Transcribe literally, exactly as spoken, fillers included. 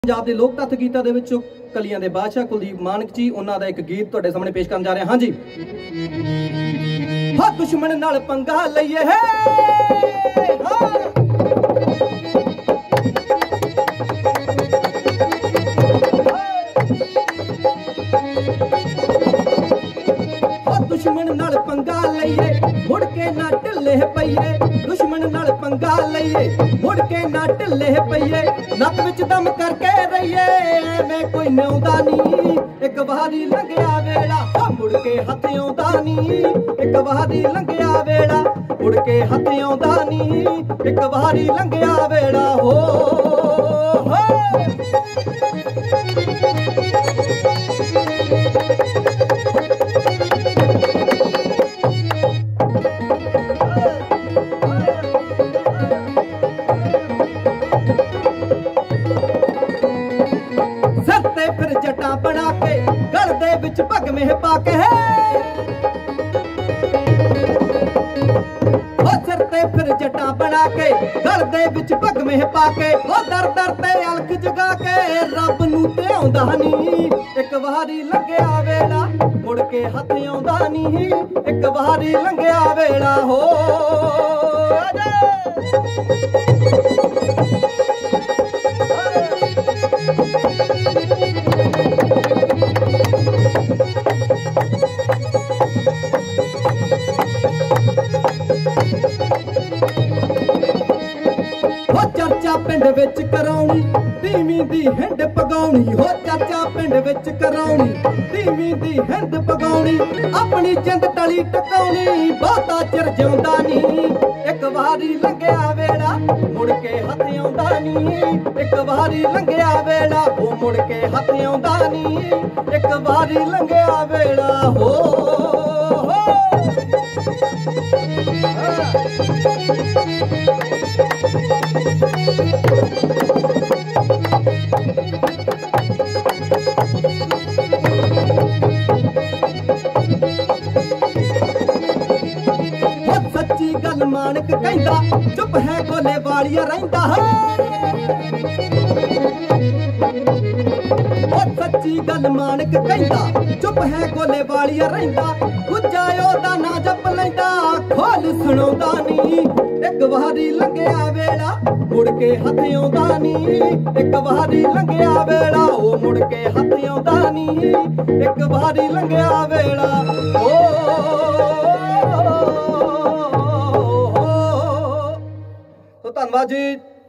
पंजाब के लोक तत्थ गीतां दे विचों कलियां दे बादशाह कुलदीप मानक जी उन्हां दा एक गीत तुहाडे सामने पेश करन जा रहे हां जी। हा दुश्मन नाल पंगा लईए है दुश्मन नाल पंगा लईए मुड़ के ना ढिले पईए दुश्मन नाल पंगा लईए मुड़ के ना ढिले पईए नक विच दम करके रहीए मैं कोई न्याउंदा नहीं एक वारी लंघिया वेला मुड़ के हथ आउंदा नहीं एक वारी लंघिया वेला मुड़ के हथ आउंदा नहीं एक वारी लंघिया वेला हो फिर जटा बना के गल दे विच भगमे पाके है ओ सिर ते फिर जटा बना के गल दे विच भगमे पाके ओ दर दर ते अलख जगा के रब नूं ते आउंदा नहीं एक वारी लंघिया वेला मुड़ के हथ आउंदा नहीं एक वारी लंघिया वेला हो चर्चा पिंड विच कराउणी धीमी दी हिंड पगाउणी हो चर्चा पिंड विच कराउणी धीमी दी हिंड पगाउणी अपनी जिंद टली टकाउणी बहुता चिर जिउंदा नहीं एक वारी लंघिया वेला मुड़ के हथ आउंदा नहीं एक वारी लंघिया वेला ओ मुड़ के हथ आउंदा नहीं एक वारी लंघिया वेला हो सच्ची गल मानक कहंदा चुप है गोले वालिया रहिंदा है सच्ची गल मानक कहंदा चुप है गोले वालिया रहिंदा गुज्जा ओदा ना जप लैंदा खोल सुणाउंदा नहीं एक वारी लंघिया वेला मुड़ के हथ आउंदा नहीं एक वारी लंघिया वेला ओ मुड़ के हथ आउंदा नहीं एक वारी लंघिया वेला ओ तो धन्यवाद जी।